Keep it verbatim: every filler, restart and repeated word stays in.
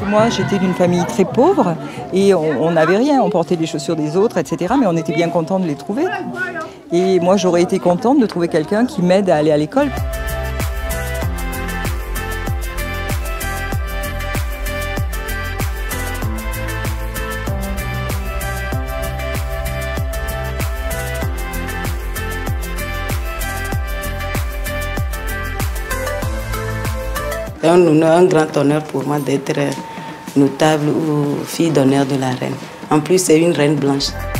Moi, j'étais d'une famille très pauvre et on n'avait rien. On portait les chaussures des autres, et cetera. Mais on était bien content de les trouver. Et moi, j'aurais été contente de trouver quelqu'un qui m'aide à aller à l'école. C'est un honneur, un grand honneur pour moi d'être notable ou fille d'honneur de la reine. En plus, c'est une reine blanche.